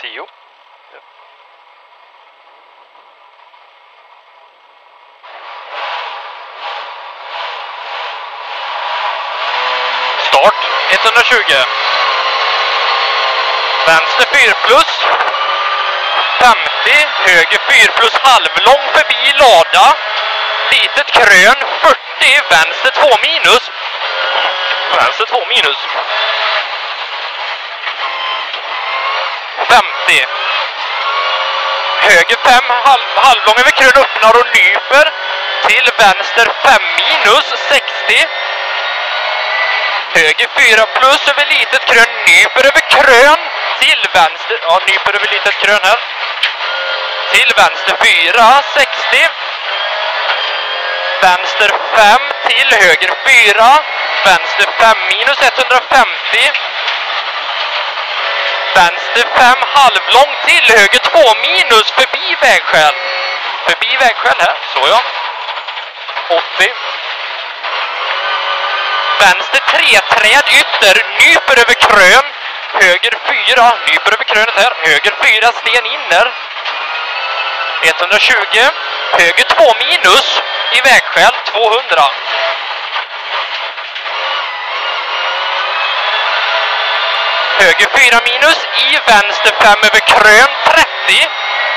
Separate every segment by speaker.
Speaker 1: 10. Start 120. Vänster 4 plus. 50. Höger 4 plus halvlång förbi lada. Litet krön 40. Vänster 2 minus. Vänster 2 minus. 50. Höger 5, halvlång över krön öppnar och nyper. Till vänster 5 minus, 60. Höger 4 plus över litet krön, nyper över krön. Till vänster, ja nyper över litet krön här. Till vänster 4, 60. Vänster 5 till höger 4. Vänster 5 minus 150. Vänster 5 halvlång till höger 2 minus förbi vägskäl. Förbi vägskäl här, så ja. 80. Vänster 3 träd ytter, nyper över krön. Höger 4, nyper över krönet här. Höger 4 sten inner. 120. Höger 2 minus i vägskäl 200. Höger 4 minus i vänster 5 över krön 30.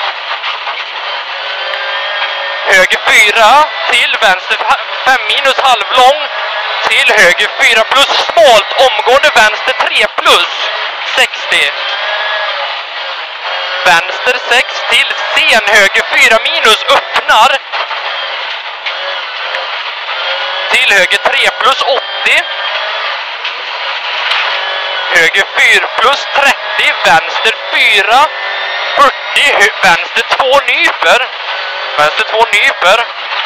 Speaker 1: Höger 4 till vänster 5 minus halvlång. Till höger 4 plus smalt omgående vänster 3 plus 60. Vänster 6 till sen höger 4 minus öppnar. Till höger 3 plus 80. Höger 4 plus 30, vänster 4, 40, vänster 2 nyper. Vänster 2 nyper.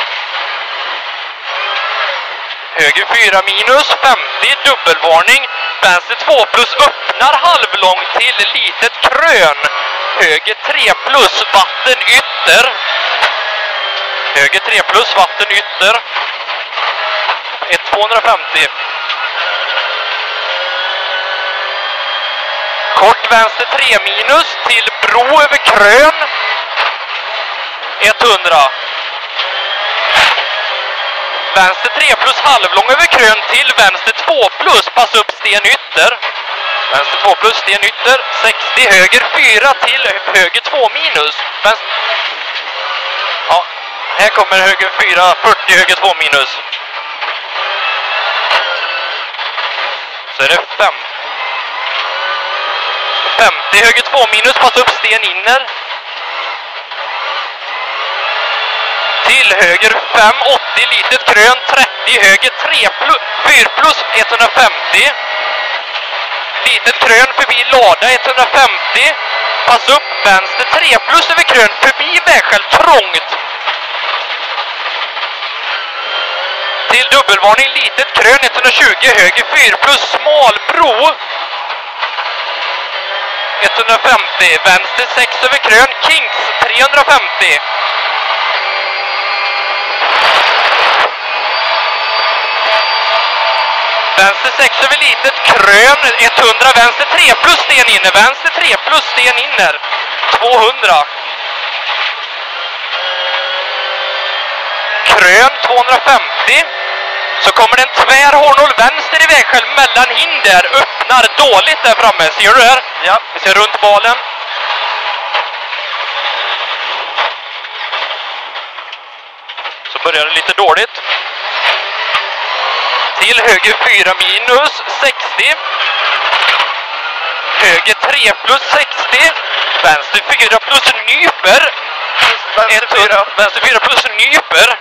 Speaker 1: Höger 4 minus 50, dubbelvarning. Vänster 2 plus öppnar halvlång till litet krön. Höger 3 plus vatten ytter. Höger 3 plus vatten ytter. 250. Kort vänster 3 minus till bro över krön. 100. Vänster 3 plus halvlång över krön till vänster 2 plus. Pass upp sten ytter. Vänster 2 plus sten ytter. 60. Höger 4 till höger 2 minus. Vänster... Ja, här kommer höger 4, 40 höger 2 minus. Så är det 5. 50 höger 2 minus, pass upp sten inner. Till höger 5, 80 litet krön, 30 höger 3 plus, 4 plus 150. Litet krön förbi lada 150. Pass upp vänster 3 plus över krön förbi vägskäl trångt. Till dubbelvarning litet krön 120 höger 4 plus smal bro. 150, vänster 6 över krön, Kings 350. Vänster 6 över litet krön, 100, vänster 3 plus sten inner, vänster 3 plus sten inner, 200. Krön 250. Så kommer det en tvär hårnål vänster i vägskäl mellan hinder. Öppnar dåligt där framme. Ser du där? Ja, vi ser runt balen. Så börjar det lite dåligt. Till höger 4 minus 60. Höger 3 plus 60. Vänster 4 plus nyper. Vänster 4 plus nyper.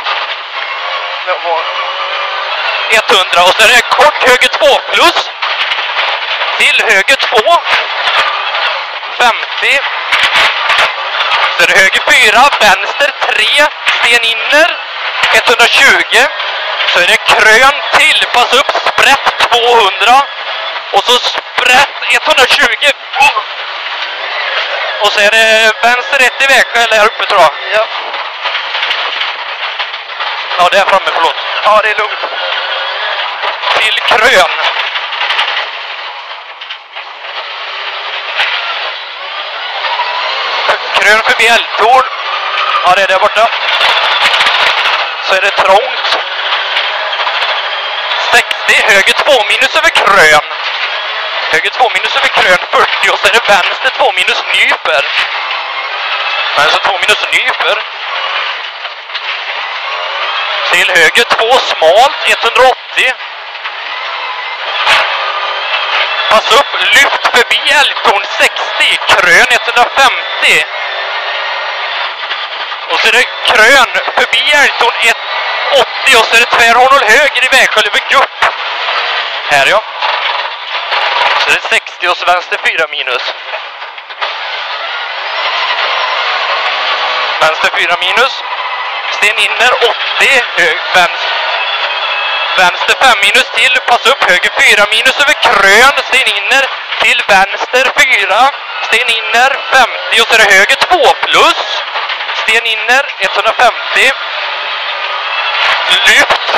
Speaker 1: 100 och så är det kort höger 2 plus. Till höger 2. 50. Så är det höger 4, vänster 3, sten inner. 120. Så är det krön till, pass upp, sprätt 200. Och så sprätt 120. Och så är det vänster 1 i vägskäl här uppe tror jag. Ja. Ja, det är framme, förlåt. Ja, det är lugnt. Till krön. Krön förbi Älgtorn. Ja, det är där borta. Så är det trångt. 60, höger 2 minus över Krön. Höger 2 minus över Krön 40 och så är det vänster 2 minus Nyper. Vänster 2 minus Nyper. Till höger 2 smalt 180. Pass upp, lyft förbi Älgtorn 60, Krön 150. Och så är det Krön förbi Älgtorn 180 och så är det tvärhåll höger i Vägskäl över Gupp. Här ja. Så är det 60 och så vänster 4 minus. Vänster 4 minus. Sten Inner 80, vänster 5 minus till, pass upp, höger 4 minus över Krön, Sten Inner till vänster 4, Sten Inner 50 och så är det höger 2 plus, Sten Inner 150, lyft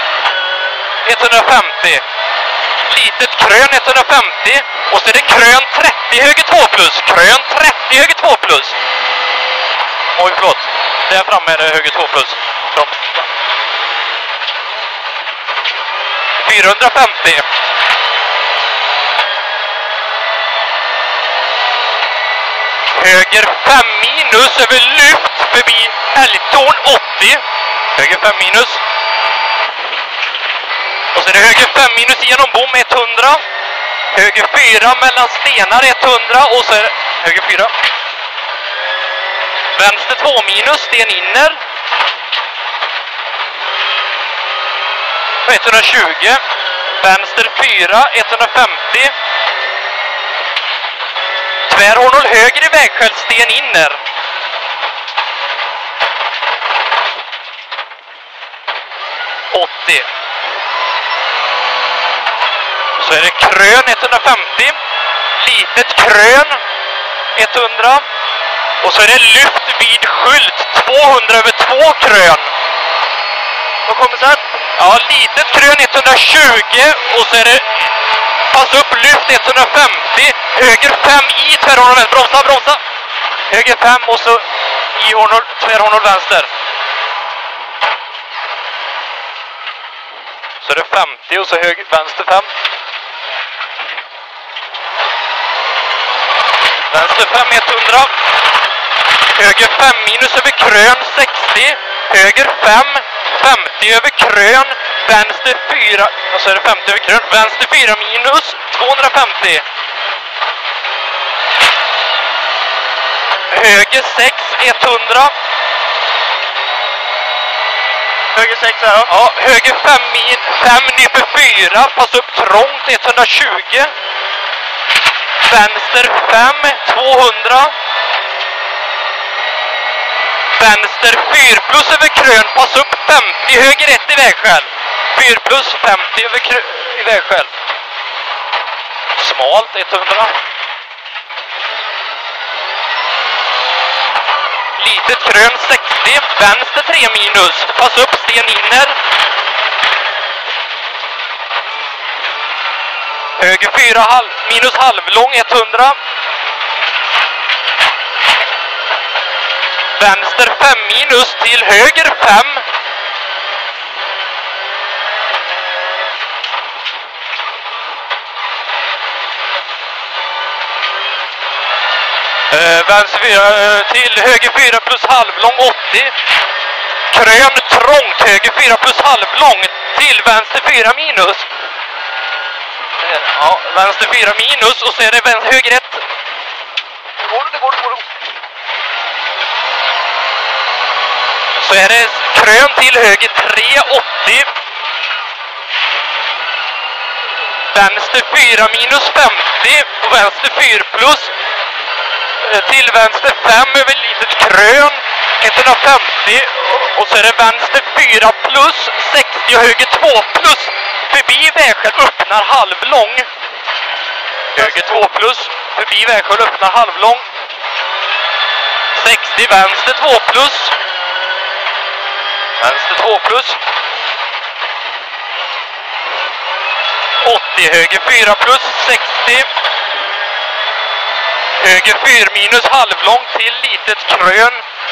Speaker 1: 150, litet Krön 150 och så är det Krön 30 höger 2 plus, Krön 30 höger 2 plus. Oj, förlåt. Där framme är det höger 2 plus. 450. Höger 5 minus över lyft förbi Älgtorn 80. Höger 5 minus. Och så är det höger 5 minus genom bom 100. Höger 4 mellan stenar 100 och så är det höger 4. Vänster 2 minus, Sten Inner. 120. Vänster 4, 150. Tvärhåll höger i Vägskäl, Sten Inner. Så är det Krön 150. Litet Krön 100. Och så är det lyft vid skylt 200 över 2 Krön. Vad kommer sen? Ja, litet Krön 120 och så är det pass upp lyft 150. Höger 5 i tvärhåll vänster. Bromsa. Höger 5 och så i tvärhåll vänster. Så är det 50 och så höger vänster 5. Vänster 5 100. Höger 5 minus över Krön 60. Höger 5 50 över Krön. Vänster 4. Och så är det 50 över Krön. Vänster 4 minus 250. Höger 6 100. Höger 6 här då. Ja, höger 5 nyper 4. Pass upp trångt 120. Vänster 5 200. Vänster 4 plus över Krön, pass upp 50, höger 1 i Vägskäl. 4 plus 50 över i Vägskäl. Smalt 100. Litet Krön 60, vänster 3 minus, pass upp Sten Inner. Höger 4 minus halvlång 100. Vänster 5 minus till höger 5. Vänster 4 till höger 4 plus halvlång 80. Krön trångt, höger 4 plus halvlång till vänster 4 minus. Ja, vänster 4 minus och så är det höger 1. Det går. Så är det Krön till höger 380. Vänster 4 minus 50 och vänster 4 plus till vänster 5 över litet Krön 150 och så är det vänster 4 plus 60 och höger 2 plus förbi Vägskäl öppnar halvlång. Höger 2 plus förbi Vägskäl öppnar halvlång. 60 vänster 2 plus. Vänster 2 plus. 80 höger 4 plus 60. Höger 4 minus halvlång till litet krön.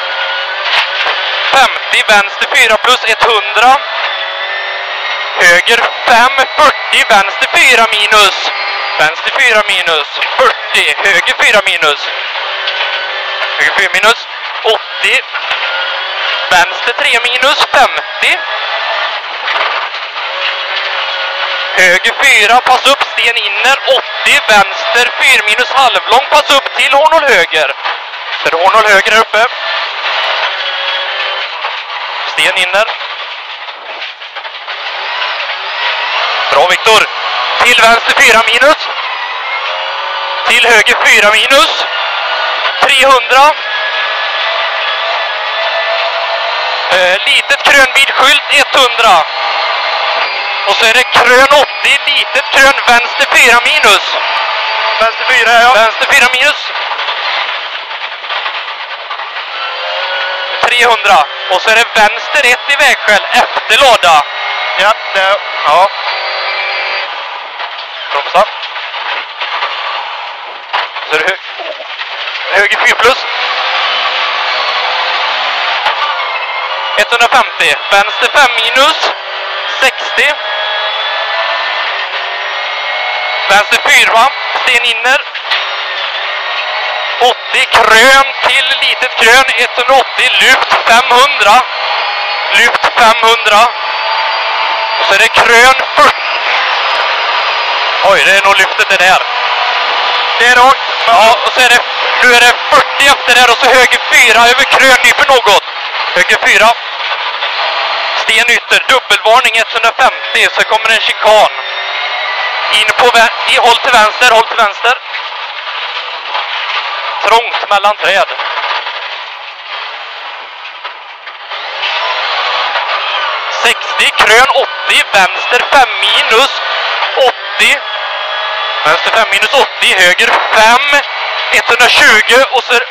Speaker 1: 50, vänster 4 plus 100. Höger 5, 40, vänster 4 minus. Vänster 4 minus, 40, höger 4 minus. Höger 4 minus, 80. Vänster 3 minus, 50. Höger 4, pass upp, sten inner, 80. Vänster 4 minus halvlång, pass upp till hårnål höger. Så är det hårnål höger här uppe. Sten inner. Bra Viktor. Till vänster 4 minus. Till höger 4 minus. 300. Litet krön vid skylt 100. Och så är det krön 80, litet krön, vänster 4 minus. Vänster 4, ja. Vänster 4 minus. 300. Och så är det vänster 1 i vägskäl efter låda. Ja, det. Ja. Bromsa. Så är det höger 4 plus. 150. Vänster 5 minus. 60. Vänster 4. Sten inner. 80. Krön till litet krön. 180. Lyft 500. Lyft 500. Och så är det krön 40. Oj, det är nog lyftet det där. Det är rakt. Ja, och så är det, nu är det 40 efter där och så höger 4 över krön, nyper något. Höger 4. Sten ytter, dubbelvarning 150, så kommer en chikan. In på håll till vänster, håll till vänster. Trångt mellan träd. Krön 80, vänster 5 minus 80. Vänster 5 minus 80, höger 5, 120 och så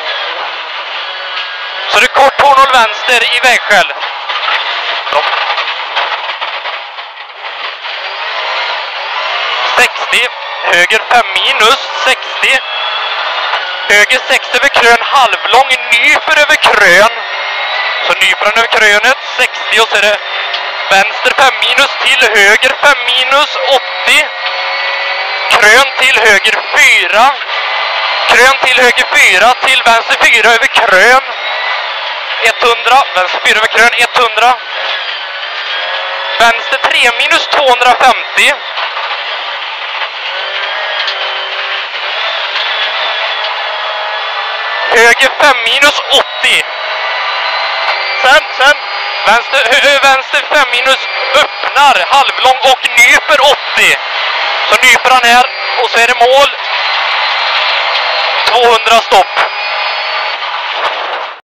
Speaker 1: är det kort hårnål vänster i vägskäl. Bra. 60, höger 5 minus 60. Höger 6 över krön, halvlång, nyper över krön. Så nyper han över krönet, 60 och så är det vänster 5 minus till höger 5 minus 80. Krön till höger 4. Krön till höger 4 till vänster 4 över krön. 100. Vänster 4 över krön 100. Vänster 3 minus 250. Höger 5 minus 80. Sen. Vänster 5 minus öppnar halvlång och nyper 80. Så nyper han här och så är det mål. 200 stopp.